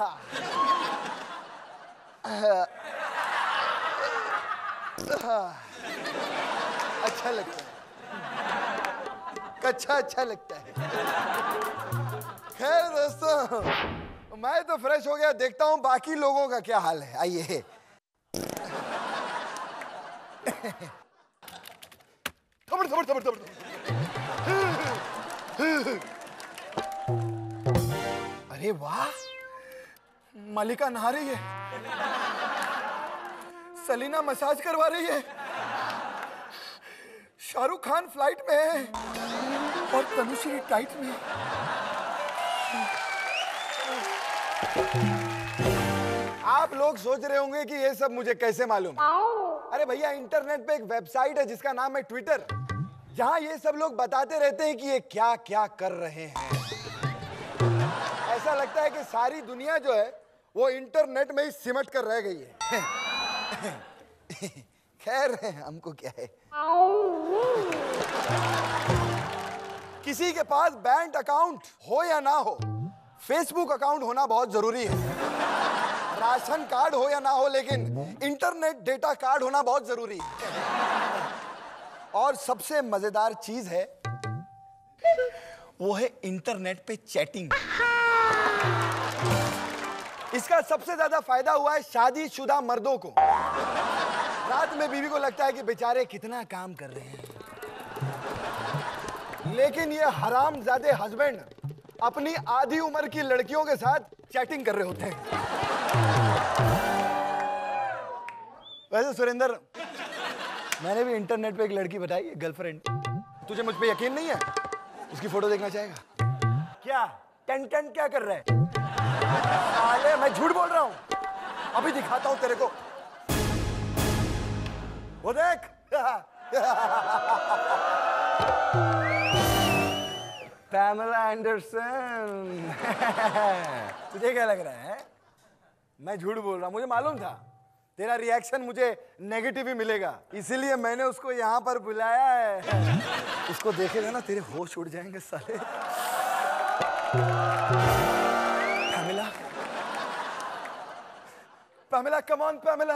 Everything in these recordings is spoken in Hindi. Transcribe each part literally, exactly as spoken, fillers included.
अच्छा लगता है, कच्चा अच्छा लगता है। खैर दोस्तों, मैं तो फ्रेश हो गया, देखता हूं बाकी लोगों का क्या हाल है। आइए। थपड़ थपड़ थपड़ थपड़। अरे वाह, मलिका नहा रही है, सलीना मसाज करवा रही है, शाहरुख खान फ्लाइट में है और तनुश्री टाइट में। आप लोग सोच रहे होंगे कि ये सब मुझे कैसे मालूम। अरे भैया, इंटरनेट पे एक वेबसाइट है जिसका नाम है ट्विटर, जहां ये सब लोग बताते रहते हैं कि ये क्या क्या कर रहे हैं। ऐसा लगता है कि सारी दुनिया जो है वो इंटरनेट में ही सिमट कर रह गई है। खैर, हमको क्या है। किसी के पास बैंक अकाउंट हो या ना हो, फेसबुक अकाउंट होना बहुत जरूरी है। राशन कार्ड हो या ना हो, लेकिन इंटरनेट डेटा कार्ड होना बहुत जरूरी है। और सबसे मजेदार चीज है वो है इंटरनेट पे चैटिंग। इसका सबसे ज्यादा फायदा हुआ है शादीशुदा मर्दों को। रात में बीवी को लगता है कि बेचारे कितना काम कर रहे हैं, लेकिन ये हरामजादे हस्बैंड अपनी आधी उम्र की लड़कियों के साथ चैटिंग कर रहे होते हैं। वैसे सुरेंद्र, मैंने भी इंटरनेट पे एक लड़की बताई है, गर्लफ्रेंड। तुझे मुझ पे यकीन नहीं है? उसकी फोटो देखना चाहेगा क्या? टेन टेन क्या कर रहा है? साले, मैं झूठ बोल रहा हूं। अभी दिखाता हूं तेरे को, वो देख। Pamela Anderson. तुझे क्या लग रहा है? मैं झूठ बोल रहा हूं। मुझे मालूम था तेरा रिएक्शन मुझे नेगेटिव ही मिलेगा, इसीलिए मैंने उसको यहाँ पर बुलाया है। उसको देखेगा ना, तेरे होश उड़ जाएंगे साले। Pamela, Pamela, come on Pamela.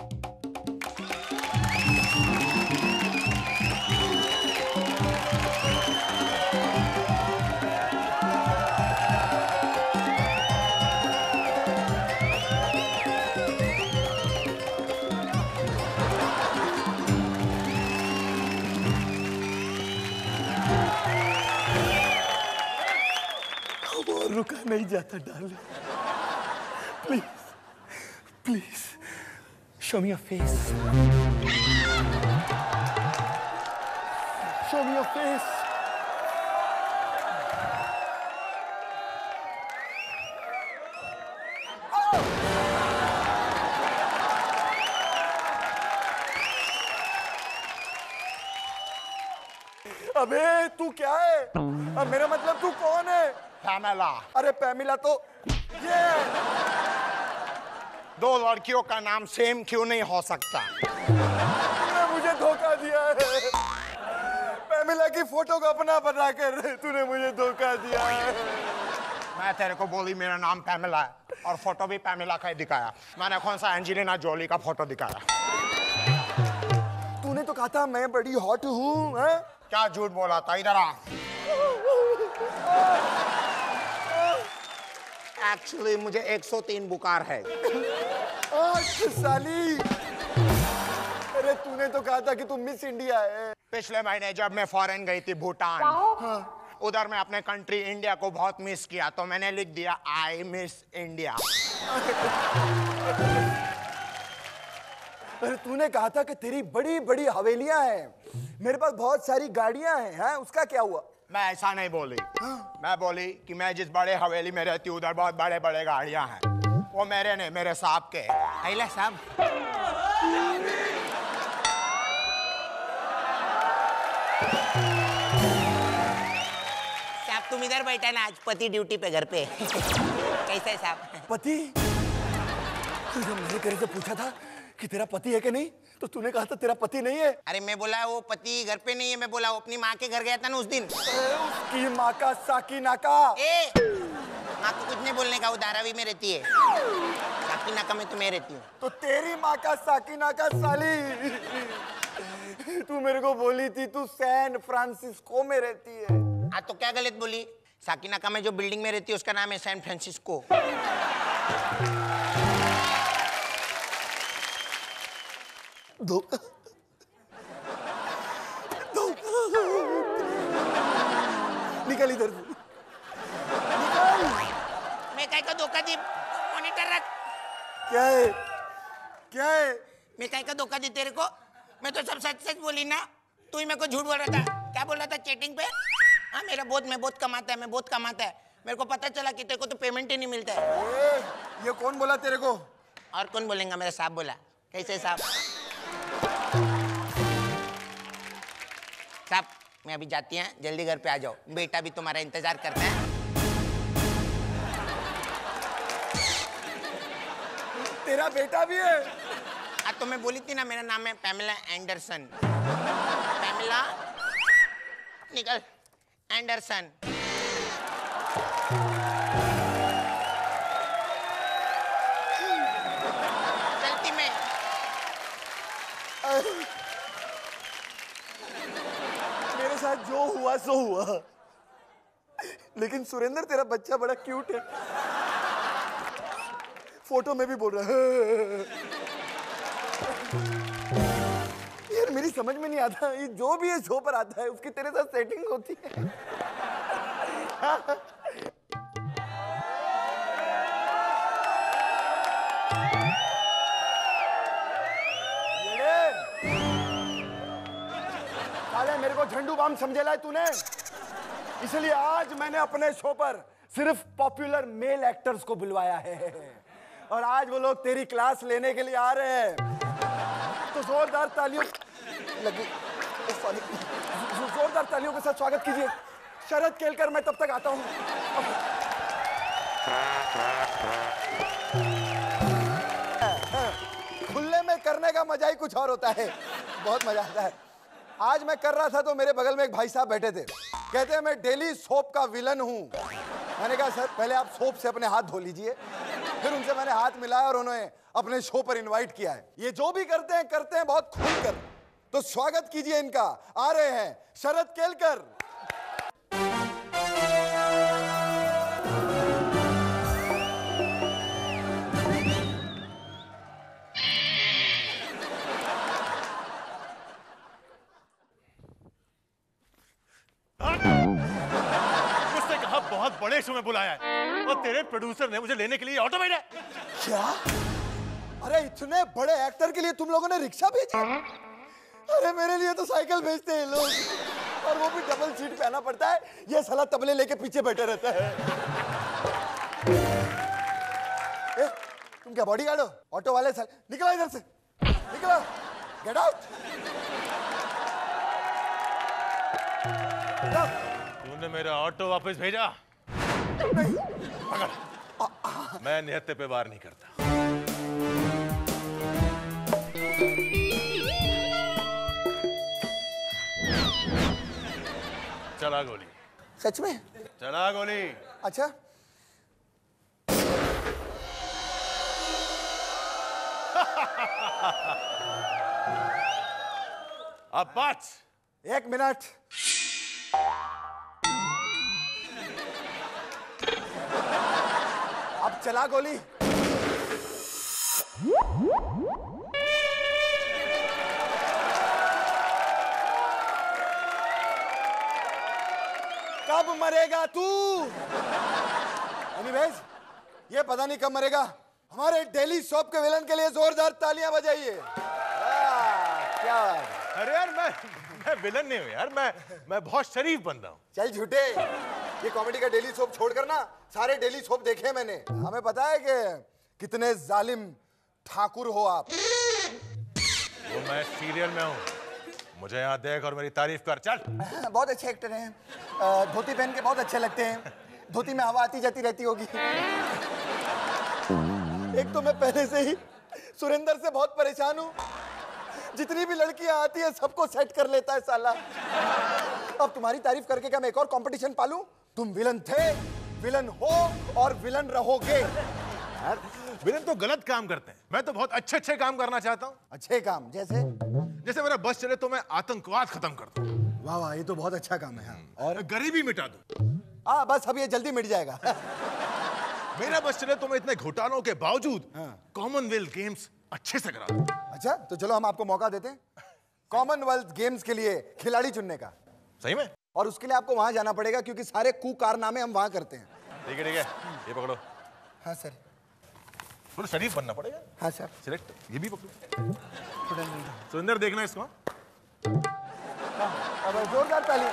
रुका नहीं जाता darling, please please show me your face, show me your face. अबे तू क्या है? अब मेरा मतलब तू कौन है? पैमेला। अरे पैमेला तो ये दो लड़कियों का नाम सेम क्यों नहीं हो सकता? तूने मुझे धोखा दिया है। पैमेला की फोटो को अपना बना कर तूने मुझे धोखा दिया है। मैं तेरे को बोली मेरा नाम पैमेला है और फोटो भी पैमेला का ही दिखाया। मैंने कौन सा एंजेलिना जोली का फोटो दिखाया? तूने तो कहा था मैं बड़ी हॉट हूँ। क्या झूठ बोला था? इधर आ। एक्चुअली मुझे एक सौ तीन बुखार है। साली, अरे तूने तो कहा था कि तू मिस इंडिया है। पिछले महीने जब मैं फॉरेन गई थी भूटान, हाँ। उधर मैं अपने कंट्री इंडिया को बहुत मिस किया, तो मैंने लिख दिया आई मिस इंडिया। अरे तूने कहा था कि तेरी बड़ी बड़ी हवेलियां हैं, मेरे पास बहुत सारी गाड़ियां हैं, हैं? उसका क्या हुआ? मैं ऐसा नहीं बोली। हाँ। मैं बोली कि मैं जिस बड़े हवेली में रहती हूँ उधर बहुत बड़े बड़े गाड़ियां हैं। वो मेरे नहीं, मेरे साहब के। अरे साहब, साहब तुम इधर बैठा ना, आज पति ड्यूटी पे घर पे। कैसा है साहब? पति? जब मैंने तेरे से पूछा था कि तेरा पति है कि नहीं, तो तूने कहा था तेरा पति नहीं है। अरे मैं बोला वो पति घर पे नहीं है, मैं बोला वो अपनी माँ के घर गया था ना उस दिन। उसकी माँ का साकी नाका। ए, माँ को कुछ नहीं बोलने का, वो धारावी में रहती है। साकिनाका में तो मैं रहती हूँ। तो तेरी माँ का साकिनाका साली, तू मेरे को बोली थी तू सैन फ्रांसिस्को में रहती है। हाँ तो क्या गलत बोली? साकिनाका में जो बिल्डिंग में रहती है उसका नाम है सैन फ्रांसिस्को। धोखा धोखा निकल इधर से, निकल। मैं काय का धोखा दी? मॉनिटर रख। क्या है क्या है? मैं काय का धोखा दी तेरे को? मैं तो सब सच सच बोली ना। तू ही मेरे को झूठ बोल रहा था। क्या बोल रहा था चैटिंग पे? हाँ मेरा बहुत मैं बहुत कमाता है, मैं बहुत कमाता है। मेरे को पता चला कि तेरे को तो पेमेंट ही नहीं मिलता है। ए, ये कौन बोला तेरे को? और कौन बोलेगा? मेरा साहब बोला। कैसे साहब? साहब मैं अभी जाती हैं, जल्दी घर पे आ जाओ, बेटा भी तुम्हारा इंतजार करता है। तेरा बेटा भी है? हाँ तो मैं बोली थी ना मेरा नाम है पैमिला एंडरसन। पैमिला निकल एंडरसन। चलती मैं। मेरे साथ जो हुआ सो हुआ, लेकिन सुरेंद्र तेरा बच्चा बड़ा क्यूट है। फोटो में भी बोल रहा है। यार मेरी समझ में नहीं आता, ये जो भी ये शो पर आता है उसकी तेरे साथ सेटिंग होती है। साले मेरे को झंडू बाम समझेला है तूने, इसलिए आज मैंने अपने शो पर सिर्फ पॉपुलर मेल एक्टर्स को बुलवाया है और आज वो लोग तेरी क्लास लेने के लिए आ रहे हैं। तो जोरदार तालियों लगी जोरदार तालियों के साथ स्वागत कीजिए शरद केलकर। मैं तब तक आता हूं। खुले में करने का मजा ही कुछ और होता है, बहुत मजा आता है। आज मैं कर रहा था तो मेरे बगल में एक भाई साहब बैठे थे, कहते हैं मैं डेली सोप का विलन हूं। मैंने कहा सर पहले आप सोप से अपने हाथ धो लीजिए। फिर उनसे मैंने हाथ मिलाया और उन्होंने अपने शो पर इनवाइट किया है। ये जो भी करते हैं करते हैं बहुत खुलकर, तो स्वागत कीजिए इनका। आ रहे हैं शरद केलकर। उसने कहा बहुत बड़े शो में बुलाया है और तेरे प्रोड्यूसर ने मुझे लेने के लिए ऑटो भेजा। क्या? अरे इतने बड़े एक्टर के लिए तुम लोगों ने रिक्शा भेजा? अरे मेरे लिए तो साइकिल भेजते हैं लोग, और वो भी डबल सीट पे आना पड़ता है। ये साला तबले लेके पीछे बैठे रहता है। ए, तुम क्या बॉडीगार्ड हो? ऑटो वाले साल निकलो इधर से, निकलो, गेट आउट। तूने मेरा ऑटो वापस भेजा? नहीं। पकड़। मैं निहत्ते पे वार नहीं करता। चला गोली। सच में? चला गोली। अच्छा अब पाँच। एक मिनट। अब चला गोली। कब मरेगा तू? एनीवेज, ये पता नहीं कब मरेगा। हमारे डेली शॉप के विलन के लिए जोरदार तालियां बजाइए। क्या? अरे यार मैं मैं विलन नहीं हूँ यार, मैं मैं बहुत शरीफ बंदा हूँ। चल झूठे, ये कॉमेडी का डेली सोप छोड़कर ना सारे डेली सोप देखे मैंने। हमें पता है कि कितने जालिम ठाकुर हो आप। वो मैं सीरियल में हूँ, मुझे यहाँ देख और मेरी तारीफ कर। चल। बहुत अच्छे एक्टर हैं, धोती पहन के बहुत अच्छे लगते हैं। धोती में हवा आती जाती रहती होगी। एक तो मैं पहले से ही सुरेंद्र से बहुत परेशान हूँ। जितनी भी लड़कियां आती है सबको सेट कर लेता है साला। अब तुम्हारी तारीफ करके क्या मैं एक और कंपटीशन पालूं? तुम विलन थे, विलन हो और विलन रहोगे। यार विलन तो गलत काम करते हैं, मैं तो बहुत अच्छे अच्छे काम करना चाहता हूँ। अच्छे काम जैसे? जैसे मेरा बस चले तो मैं आतंकवाद खत्म कर दूं। वाह वाह, ये तो बहुत अच्छा काम है। हाँ। और गरीबी मिटा दूं। हाँ बस अब ये जल्दी मिट जाएगा। मेरा बस चले तो मैं इतने घोटालों के बावजूद कॉमनवेल्थ गेम्स अच्छे से करा दूं। अच्छा तो चलो हम आपको मौका देते हैं कॉमनवेल्थ गेम्स के लिए खिलाड़ी चुनने का। सही में? और उसके लिए आपको वहां जाना पड़ेगा क्योंकि सारे कुकारनामे हम वहां करते हैं। ठीक है ठीक है, ये पकड़ो। हाँ सर। थोड़ा शरीफ बनना पड़ेगा। हाँ सर। सिलेक्ट, ये भी पकड़ो। सुंदर देखना इसको। अब जोरदार ताली।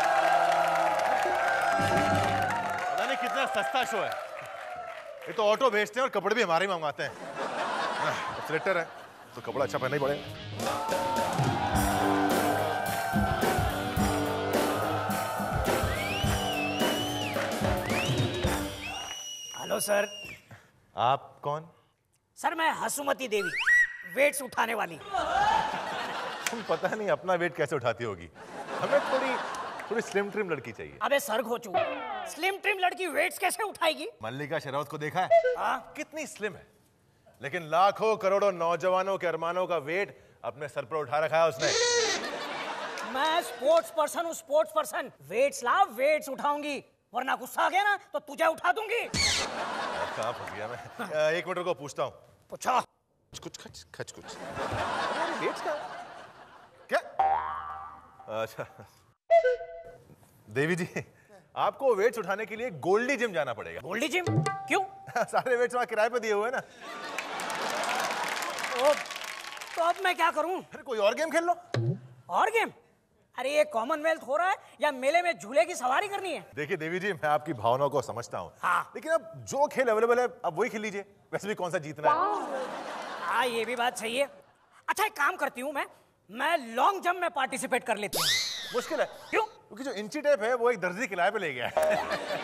पता नहीं कितना सस्ता शो है, ये तो ऑटो भेजते हैं और कपड़े भी हमारे ही मंगवाते हैं। सिलेक्टर है तो कपड़ा अच्छा पहनना ही पड़ेगा। Hello sir. आप कौन? सर मैं हसुमती देवी, वेट्स उठाने वाली। तुम पता नहीं अपना वेट कैसे उठाती होगी। हमें थोड़ी थोड़ी स्लिम ट्रिम लड़की चाहिए। अबे सर घोचू, स्लिम ट्रिम लड़की वेट्स कैसे उठाएगी? मल्लिका शेरावत को देखा है? हाँ। कितनी स्लिम है, लेकिन लाखों करोड़ों नौजवानों के अरमानों का वेट अपने सर पर उठा रखा है उसने। मैं स्पोर्ट्स पर्सन हूँ, स्पोर्ट्स पर्सन। वेट्स ला, वेट्स उठाऊंगी, वरना गुस्सा आ गया ना तो तुझे उठा दूंगी। कहाँ फंस गया मैं? एक मिनट को पूछता हूँ। पूछो। कुछ खच खच कुछ वेट्स का क्या? अच्छा देवी जी, आपको वेट्स उठाने के लिए गोल्डी जिम जाना पड़ेगा। Goldie gym? क्यों? सारे वेट्स वहाँ किराए पे दिए हुए हैं ना। ओ, तो अब मैं क्या करूं? फिर कोई और गेम खेल लो। और गेम? अरे ये कॉमनवेल्थ हो रहा है या मेले में झूले की सवारी करनी है? देखिए देवी जी, मैं आपकी भावनाओं को समझता हूँ। हाँ। लेकिन अब जो खेल अवेलेबल है अब वही खेल लीजिए, वैसे भी कौन सा जीतना है। हाँ ये भी बात सही है। अच्छा एक काम करती हूँ, मैं मैं लॉन्ग जंप में पार्टिसिपेट कर लेती हूँ। मुश्किल है। क्यों? क्योंकि जो इंची टेप है वो एक दर्जी किराए पे ले गया है।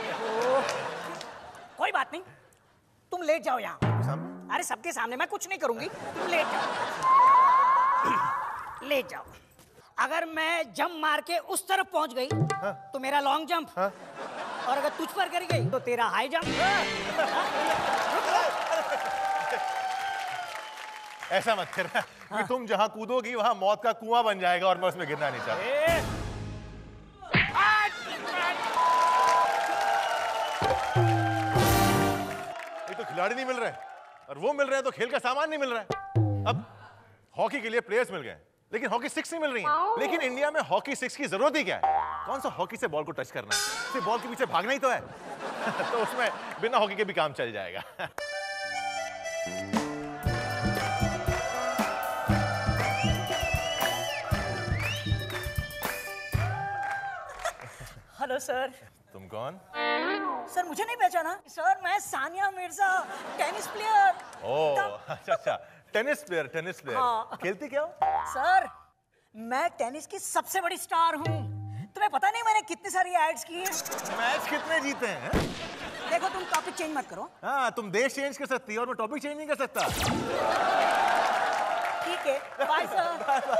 कोई बात नहीं, तुम लेट जाओ यहाँ। अरे सबके सामने मैं कुछ नहीं करूंगी, तुम लेट जाओ। लेट जाओ। अगर मैं जंप मार के उस तरफ पहुंच गई हाँ? तो मेरा लॉन्ग जंप हाँ? और अगर तुझ पर गिर गई तो तेरा हाई जंप। ऐसा मत करना हाँ? कि तुम जहां कूदोगी वहां मौत का कुआं बन जाएगा और मैं उसमें गिरना नहीं चाहता। ये तो खिलाड़ी नहीं मिल रहे और वो मिल रहे हैं तो खेल का सामान नहीं मिल रहा है। अब हॉकी के लिए प्लेयर्स मिल गए लेकिन हॉकी सिक्स नहीं मिल रही है। लेकिन इंडिया में हॉकी सिक्स की जरूरत ही क्या है? कौन सा हॉकी से बॉल को टच करना है, सिर्फ बॉल के पीछे भागना ही तो है। तो उसमें बिना हॉकी के भी काम चल जाएगा। Hello sir. तुम कौन? सर मुझे नहीं पहचाना? सर मैं सानिया मिर्जा, टेनिस प्लेयर। ओह अच्छा अच्छा, टेनिस प्लेयर। टेनिस प्लेयर हाँ। खेलती क्या हो? सर मैं टेनिस की सबसे बड़ी स्टार हूँ। तुम्हें पता नहीं मैंने कितनी सारी एड्स की हैं? मैच कितने जीते हैं? देखो तुम टॉपिक चेंज मत करो। हाँ तुम देश चेंज कर सकती हो और मैं टॉपिक चेंज नहीं कर सकता। ठीक है, बाय सर।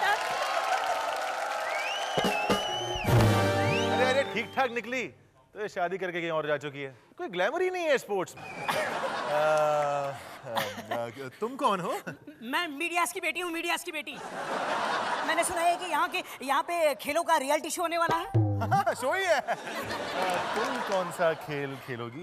अरे अरे ठीक ठाक निकली तो ये शादी करके कहीं और जा चुकी है। कोई ग्लैमर ही नहीं है स्पोर्ट्स में। आ, आ, तुम कौन हो? मैं मीडियास की बेटी हूँ, मीडियास की बेटी। मैंने सुना है कि यहाँ के यहाँ पे खेलों का रियलिटी शो होने वाला है। हाँ, शो ही है। आ, तुम कौन सा खेल खेलोगी?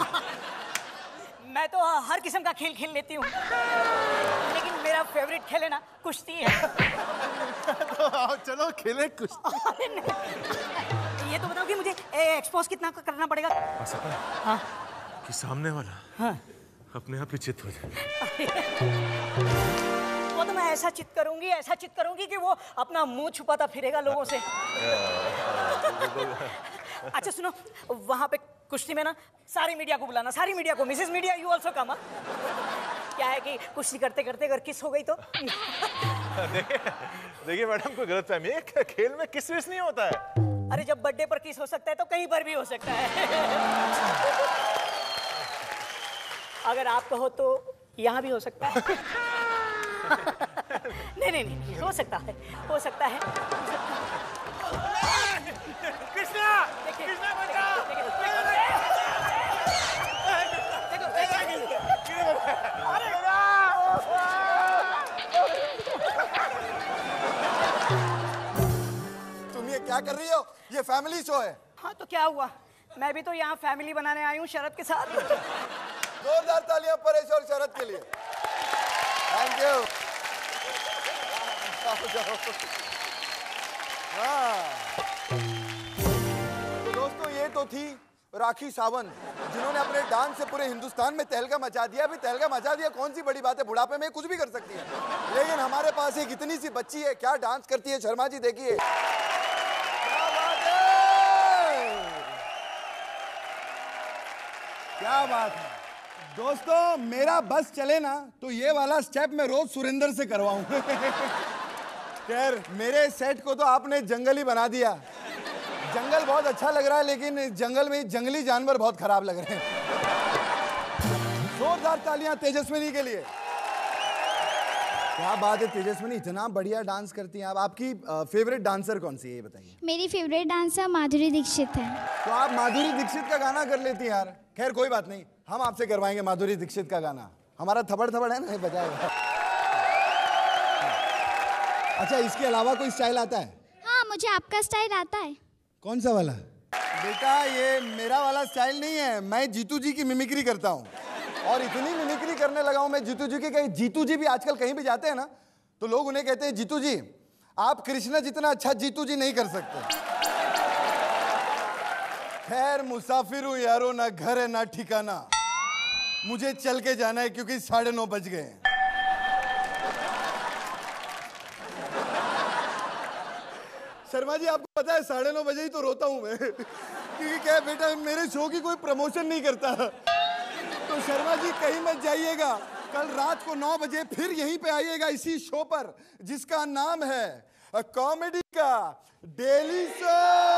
मैं तो हर किस्म का खेल खेल लेती हूँ, लेकिन मेरा फेवरेट खेल है ना कुश्ती है। तो आओ चलो खेले कुश्ती। ये तो बताओ कि मुझे एक्सपोज कितना करना पड़ेगा? हाँ? कि सामने वाला हाँ? अपने आप ही चित हो जाए। वो तो मैं ऐसा चित करूंगी, ऐसा चित करूंगी कि वो अपना मुंह छुपाता फिरेगा लोगों से। अच्छा सुनो, वहां पे कुश्ती में ना सारी मीडिया को बुलाना, सारी मीडिया को। Mrs media you also come. क्या है कि कुश्ती करते करते अगर किस हो गई तो? देखिए देखिए मैडम, कोई गलतफहमी है, खेल में किस विस नहीं होता है। अरे जब बर्थडे पर किस हो सकता है तो कहीं पर भी हो सकता है। अगर आप कहो तो यहाँ भी हो सकता है। नहीं नहीं नहीं, हो सकता है, हो सकता है। कृष्णा, कृष्णा बचाओ। क्या कर रही हो? ये फैमिली शो है। हाँ तो क्या हुआ, मैं भी तो यहाँ फैमिली बनाने आई हूँ शरद के साथ। जोरदार तालियां परेश और शरद के लिए। Thank you. हाँ तो दोस्तों ये तो थी राखी सावंत, जिन्होंने अपने डांस से पूरे हिंदुस्तान में तहलका मचा दिया। अभी तहलका मचा दिया, कौन सी बड़ी बात है, बुढ़ापे में कुछ भी कर सकती है। लेकिन हमारे पास एक इतनी सी बच्ची है, क्या डांस करती है शर्मा जी, देखिए क्या बात है, क्या बात है। दोस्तों मेरा बस चले ना तो ये वाला स्टेप मैं रोज सुरेंद्र से करवाऊं। खैर मेरे सेट को तो आपने जंगल ही बना दिया। जंगल बहुत अच्छा लग रहा है, लेकिन जंगल में जंगली जानवर बहुत खराब लग रहे हैं। जोरदार तालियां तेजस्विनी के लिए। क्या बात है तेजस्विनी, इतना बढ़िया डांस करती हैं आप। आपकी फेवरेट डांसर कौन सी है ये बताइए? मेरी फेवरेट डांसर माधुरी दीक्षित है। तो आप माधुरी दीक्षित का गाना कर लेती हैं यार। खैर कोई बात नहीं, हम आपसे करवाएंगे माधुरी दीक्षित का गाना। हमारा थपड़ थपड़ है ना, बजाएगा। अच्छा इसके अलावा कोई स्टाइल आता है? हाँ मुझे आपका स्टाइल आता है। कौन सा वाला? बेटा ये मेरा वाला स्टाइल नहीं है, मैं जीतू जी की मिमिक्री करता हूँ। और इतनी मिमिक्री करने लगा हूं मैं जीतू जी की, कहीं जीतू जी भी आजकल कहीं भी जाते हैं ना तो लोग उन्हें कहते हैं जीतू जी आप कृष्णा जितना अच्छा जीतू जी नहीं कर सकते। खैर मुसाफिर हूं यारो, ना घर है ना ठिकाना, मुझे चल के जाना है क्योंकि साढ़े नौ बज गए हैं। शर्मा जी आपको पता है साढ़े नौ बजे ही तो रोता हूं मैं, क्योंकि क्या है बेटा मेरे शो की कोई प्रमोशन नहीं करता। तो शर्मा जी कहीं मत जाइएगा, कल रात को नौ बजे फिर यहीं पे आइएगा इसी शो पर जिसका नाम है कॉमेडी का डेली शो।